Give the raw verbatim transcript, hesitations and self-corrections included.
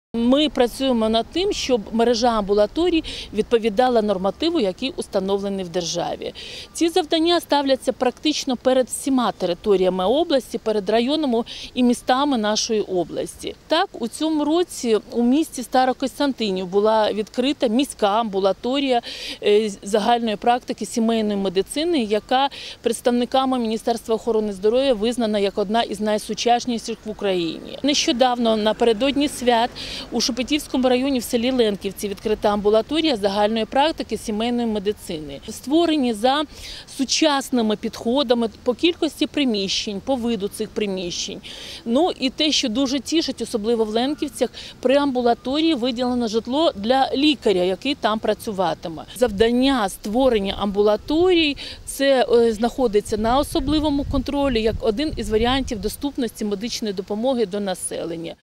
Ми працюємо над тим, щоб мережа амбулаторій відповідала нормативу, який установлений в державі. Ці завдання ставляться практично перед всіма територіями області, перед районами і містами нашої області. Так, у цьому році у місті Старокостянтинів була відкрита міська амбулаторія загальної практики сімейної медицини, яка представниками Міністерства охорони здоров'я визнана як одна із найсучасніших в Україні. Нещодавно, напередодні свят, у Шепетівському районі в селі Ленківці відкрита амбулаторія загальної практики сімейної медицини. Створені за сучасними підходами по кількості приміщень, по виду цих приміщень. Ну і те, що дуже тішить, особливо в Ленківцях, при амбулаторії виділено житло для лікаря, який там працюватиме. Завдання створення амбулаторій – це знаходиться на особливому контролі, як один із варіантів доступності медичної допомоги до населення.